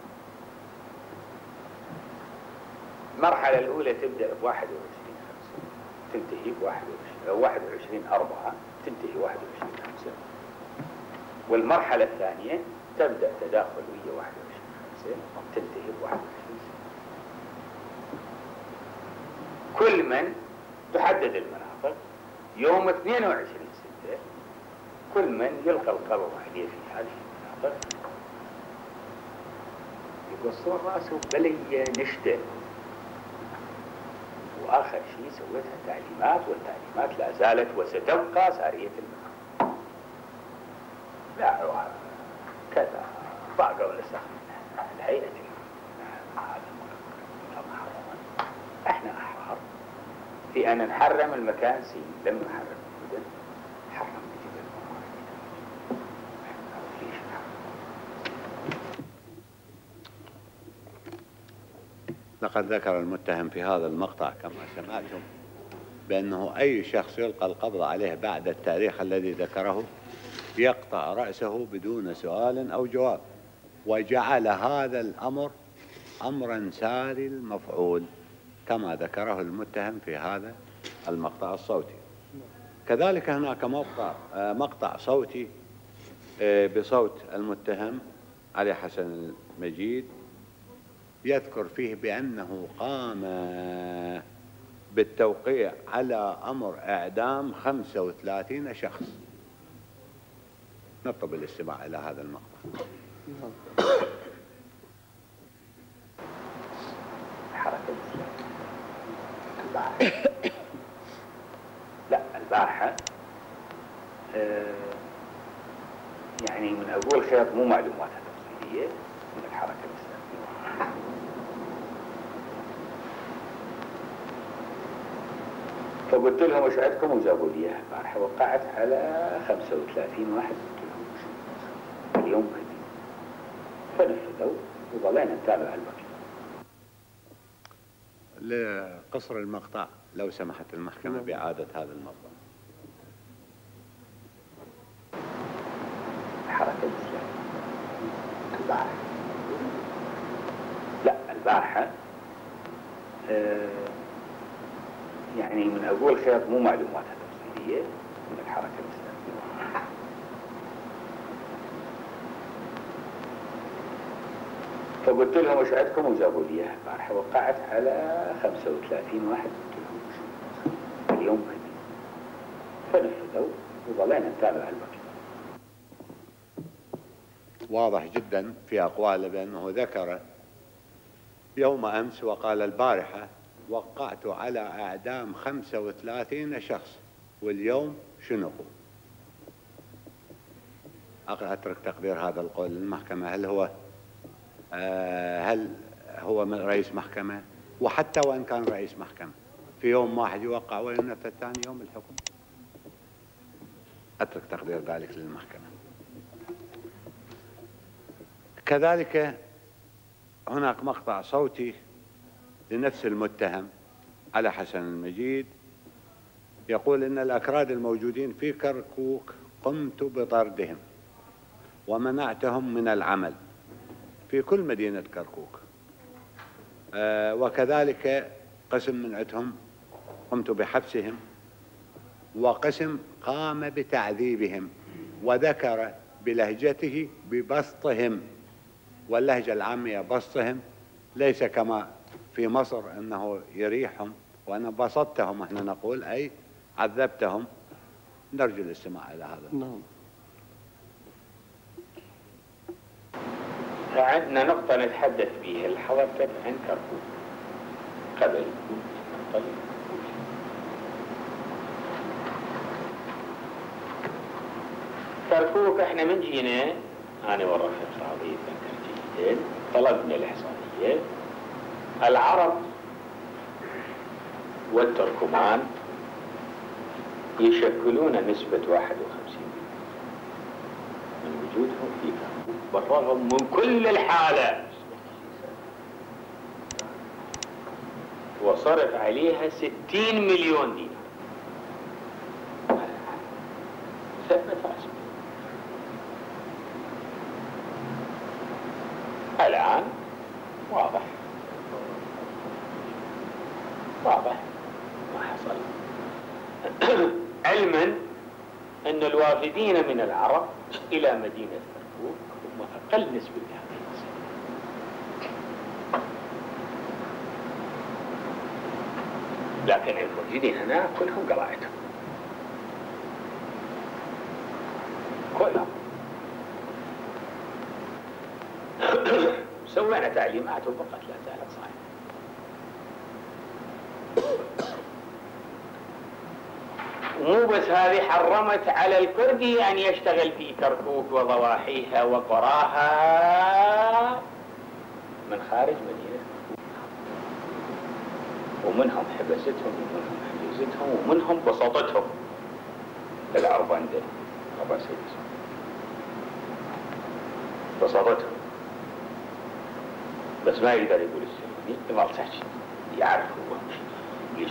المرحلة الأولى تبدأ بواحد وعشرين خمسة تنتهي بواحد وعشرين واحد وعشرين أربعة تنتهي واحد وعشرين خمسة، والمرحلة الثانية تبدأ تداخل ويا واحد وعشرين خمسة تنتهي بواحد وعشرين ستة. كل من تحدد المناطق يوم اثنين وعشرين ستة كل من يلقى القبض عليه في هذه المناطق يقصون راسه بلية نشته. وآخر شيء سويتها تعليمات، والتعليمات لا زالت وستبقى سارية المناطق. لا كذا باقوا نسخ الهيئة احنا احرار في ان نحرم المكان سين، لم نحرم جدا نحرم بجبل الموارد. لقد ذكر المتهم في هذا المقطع كما سمعتم بأنه أي شخص يلقى القبض عليه بعد التاريخ الذي ذكره يقطع رأسه بدون سؤال أو جواب، وجعل هذا الأمر أمرا ساري المفعول كما ذكره المتهم في هذا المقطع الصوتي. كذلك هناك مقطع, مقطع صوتي بصوت المتهم علي حسن المجيد يذكر فيه بأنه قام بالتوقيع على أمر إعدام خمسة وثلاثين شخص. نطلب الاستماع إلى هذا المقطع. لا البارحة آه يعني من أقول خيط مو معلومات تفصيلية من الحركة الإسلامية. فقلت لهم وش عندكم وجابوا لي اياها البارحة. وقعت على خمسة وثلاثين واحد قلت لهم وش اليوم كذي فنفذوا وظلينا نتابع البقية. لقصر المقطع لو سمحت المحكمة بإعادة هذا المقطع. الحركة الإسلامية البارحة لا البارحة آه يعني من أقول خيط مو معلومات تفصيلية من الحركة الإسلامية. فقلت لهم وش عندكم وجابوا لي اياها البارحه. وقعت على خمسة وثلاثين واحد، قلت لهم وش اليوم كذي، فنفذوا وظلينا نتابع الباقي. واضح جدا في أقواله بأنه ذكر يوم أمس وقال البارحة وقعت على إعدام خمسة وثلاثين شخص، واليوم شنو؟ أترك تقدير هذا القول للمحكمة. هل هو آه هل هو رئيس محكمة؟ وحتى وإن كان رئيس محكمة في يوم واحد يوقع وينفذ ثاني يوم الحكم؟ أترك تقدير ذلك للمحكمة. كذلك هناك مقطع صوتي لنفس المتهم على حسن المجيد يقول إن الأكراد الموجودين في كركوك قمت بطردهم ومنعتهم من العمل في كل مدينة كركوك. آه وكذلك قسم منعتهم قمت بحبسهم، وقسم قام بتعذيبهم، وذكر بلهجته ببسطهم، واللهجة العامية بسطهم، ليس كما في مصر أنه يريحهم وأنا بسطتهم، احنا نقول أي عذبتهم. نرجو الاستماع إلى هذا. نعم. عندنا نقطة نتحدث بها الحضرتك عن كركوك قبل طيب. كركوك احنا من جينا أنا والرفيق العظيم بنكر طلبنا الإحصائية. العرب والتركمان يشكلون نسبة واحد وخمسين من وجودهم في كركوك، بالرغم من كل الحالات وصرف عليها ستين مليون دينار. ثبت رسمي. الآن واضح واضح ما حصل. علما أن الوافدين من العرب إلى مدينة كركوك هم أقل نسبة لهذه المسألة. لكن الموجودين هنا كلهم قراءتهم كلهم. سوينا تعليمات وبقت لا زالت صحيحة. مو بس هذه حرمت على الكردي أن يشتغل في كركوك وضواحيها وقراها من خارج مدينة كركوك، ومنهم حبستهم ومنهم حجزتهم ومنهم بسطتهم للعربندة أبا سيد بسطتهم، بس ما يقدر يقول السلمي ما تحكي يعرف هو ليش.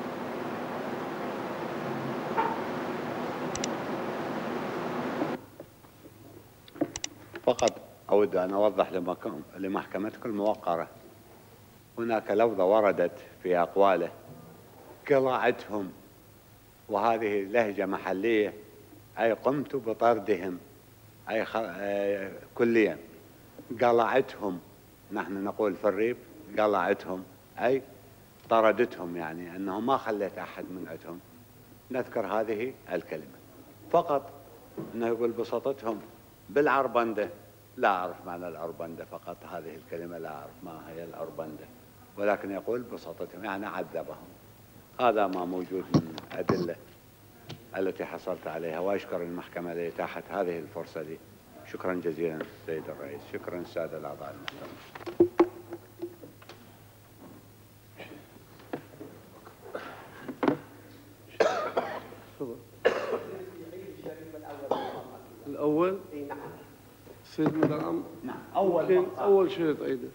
فقط أود أن أوضح لمحكمتكم الموقرة هناك لفظة وردت في أقواله قلعتهم، وهذه لهجة محلية، أي قمت بطردهم، أي خ... أي كليا. قلعتهم نحن نقول في الريف قلعتهم أي طردتهم، يعني أنه ما خليت أحد منعتهم. نذكر هذه الكلمة فقط. أنه يقول بسطتهم بالعربندة، لا أعرف معنى العربندة، فقط هذه الكلمة لا أعرف ما هي العربندة، ولكن يقول بسطتهم يعني عذبهم. هذا ما موجود من أدلة التي حصلت عليها، وأشكر المحكمة لإتاحة هذه الفرصة لي. شكرا جزيلا سيد الرئيس. شكرا السادة الأعضاء المحترمين. الأول نعم سيد مدام. نعم أول مقطع. أول شيء أيضا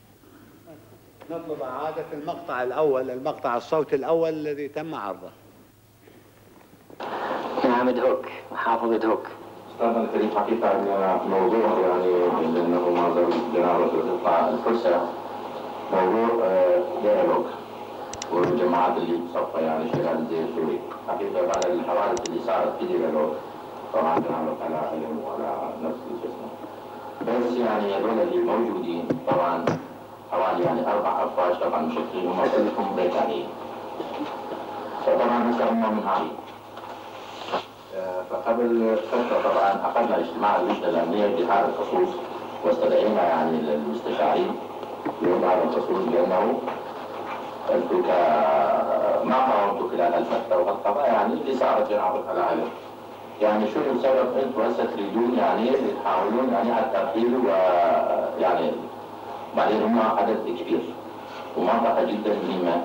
نطلب إعادة المقطع الأول، المقطع الصوتي الأول الذي تم عرضه. نعم دهوك محافظ دهوك. أستاذنا الكريم حقيقة أن موضوع يعني لأنه ما زال جنابة تطلع الفرصة موضوع ديالوج والجماعات اللي بصفها يعني شغال زي سوري. حقيقة بعد الحوادث اللي صارت في ديالوج طبعا جنابة على علم وعلى نفس الجسم بس يعني هذول اللي موجودين طبعا حوالي يعني اربع افواج طبعا مشكلين هم كلهم بريطانيين. فطبعا هسه هم منهارين. فقبل فتره طبعا عقدنا اجتماع اللجنه الامنيه في هذا الخصوص واستدعينا يعني للمستشارين في هذا الخصوص بانه انتم ما قاومتوا خلال الفتره والقضايا يعني اللي صارت بين عبد العالم. يعني شو السبب انتم هسه تريدون يعني تحاولون يعني على الترحيل ويعني بعدين هم عدد كبير ومنطقه جدا مهمه.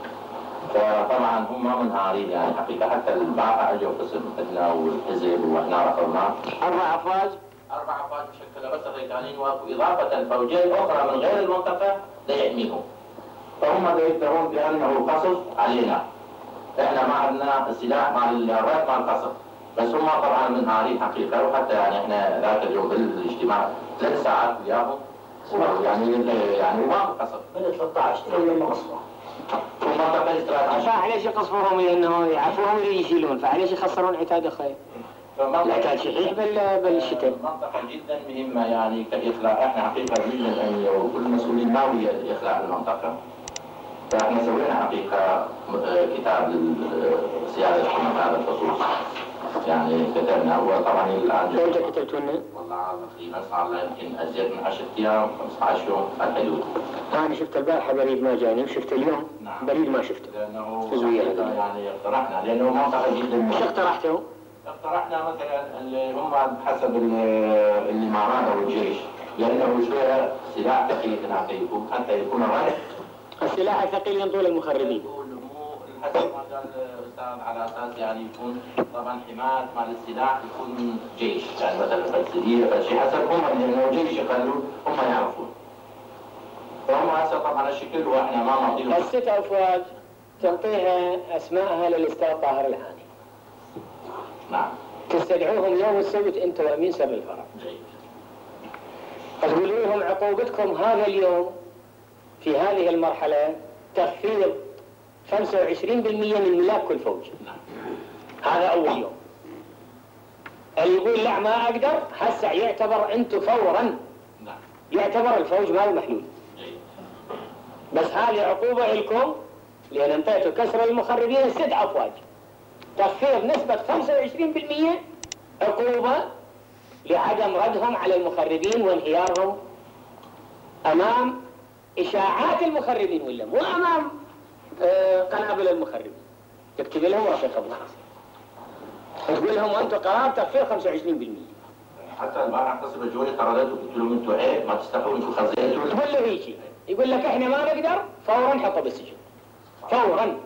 فطبعا هم منهارين يعني حقيقه حتى البارحه اجوا قسم عندنا والحزب واحنا رفضناه. اربع افواج اربع افواج مشكله بس الريتانيين واقفوا اضافه فوجين اخرى من غير المنطقه ليحميهم. فهم يدعون بانه قصف علينا. احنا ما عندنا سلاح مع الرد مع القصف. بس هم طبعا منهارين حقيقه وحتى يعني احنا ذاك اليوم بالاجتماع ثلاث ساعات وياهم يعني يعني ما قصف. من ثلاثة عشر يوم قصفوا. ومنطقه استراتيجيه. فعليش يقصفوهم لانه يعرفوهم اللي يشيلون فعليش يخسرون عتاد الخير. العتاد شحيح بالشتاء. منطقه جدا مهمه يعني كاخلاء احنا حقيقه اللجنه الامنيه وكل المسؤولين ناويه لاخلاء المنطقه. فاحنا سوينا حقيقه كتاب لسياده الحكومه في هذا الخصوص. يعني كتبنا هو طبعا الان متى كتبتوا لنا؟ والله تقريبا صار له يمكن ازيد من عشرة ايام خمسة عشر يوم على الحدود. انا شفت البارحه بريد ما جاني وشفت اليوم نعم. بريد ما شفته. لانه يعني اقترحنا لانه منطقه جدا. ايش اقترحتوا؟ اقترحنا مثلا اللي هم بحسب اللي معنا والجيش لانه شويه سلاح ثقيل هناك يكون حتى يكون الرد. السلاح الثقيل ينطول المخربين. حسب ما قال الاستاذ على اساس يعني يكون طبعا حمايه مال السلاح يكون جيش يعني مثلا فلسفيه فشي حسب هم لانه جيش يخلون هم يعرفون. فهم هسه طبعا الشكل واحنا ما نعطيهم. الست افواج تعطيها اسماءها للاستاذ طاهر الهاني. نعم. تستدعوهم يوم السبت انت وامين سر الفرع. جيد. تقولوا لهم عقوبتكم هذا اليوم في هذه المرحله تخفيض خمسة وعشرين بالمئة من ملاك كل فوج. نعم. هذا اول يوم. اللي يقول لا ما اقدر هسه يعتبر انتم فورا. نعم. يعتبر الفوج ماله محلول. جيد. بس هذه عقوبه لكم لان انطيتوا كسر المخربين ست افواج. تخفيض نسبه خمسة وعشرين بالمئة عقوبه لعدم ردهم على المخربين وانهيارهم امام اشاعات المخربين ولا مو امام آه قنابل المخربين. تكتب لهم رفيق الناصر تقول لهم انتم قرار تخفيض خمسة وعشرين بالمئة. حتى البارحه اتصل بجوني طردت وقلت لهم انتم عيب ما تستحقوا انتم خزيتوا. تقول له هيك يقول لك احنا ما نقدر فورا نحطه بالسجن فورا.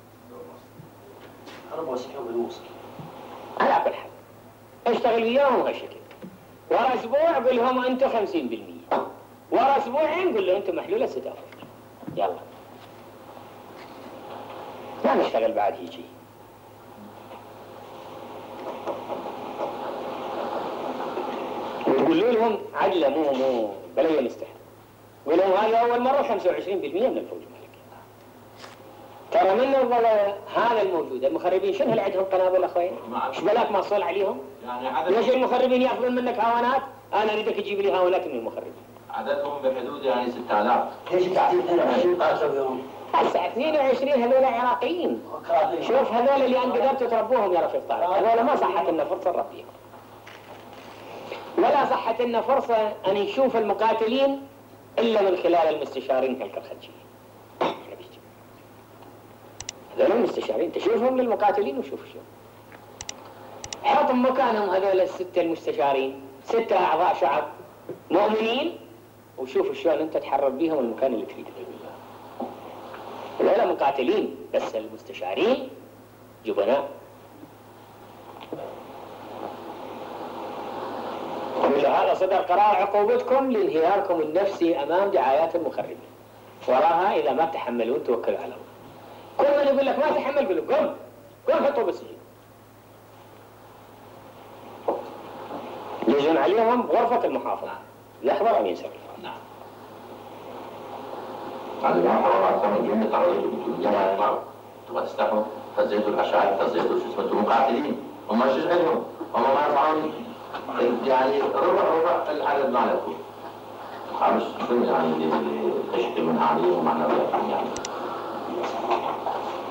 هربوا وسحبوا بالموصل. على كل حال اشتغل وياهم هالشكل. ورا اسبوع قول لهم انتم خمسين بالمئة. ورا اسبوعين قول له انتم محلوله ست افواج. يلا. ما نشتغل بعد هيجي. وتقولوا لهم عدله مو مو بلا نستحي. قول لهم هذه اول مره خمسة وعشرين بالمئة من الفوج مالك. ترى من هذا الموجود المخربين شنو اللي عندهم قنابل اخوين؟ ايش بلاك ما صول عليهم؟ يعني عدد ليش المخربين ياخذون منك هاونات؟ انا اريدك تجيب لي هاونات من المخربين. عددهم بحدود يعني ستة آلاف. ليش قاعدين اثنين وعشرين قاتلوا يوم؟ هسه اثنين وعشرين هذول عراقيين. شوف هذول اللي انت قدرتوا تربوهم يا رفيق طارق، هذول ما صحت لنا فرصه نربيهم. ولا صحت لنا فرصه ان نشوف المقاتلين الا من خلال المستشارين هالكرخجيين. هذول المستشارين تشوفهم للمقاتلين وشوف شو. حط مكانهم هذول الستة المستشارين، ستة أعضاء شعب مؤمنين وشوف شلون أنت تحرر بيهم المكان اللي تريده. هذول مقاتلين بس المستشارين جبناء. ولهذا صدر قرار عقوبتكم لانهياركم النفسي أمام دعايات المخربين. وراها إذا ما تحملون توكلوا على الله. كل من يقول لك ما تحمل قل له قم قم حطوا بالسجن. يجون عليهم بغرفة المحافظة يحضر أمين سر. نعم. هذا ما حرام أكثر من تعرضوا بالجماعة معه. تبغى تستحوا فزيتوا الأشعار فزيتوا شو اسمه انتم مقاتلين هم شو شغلهم؟ هم ما يرفعون يعني ربع ربع العدد ما يكون. خمس شنو يعني اللي تشكي منها عليهم معناها يعني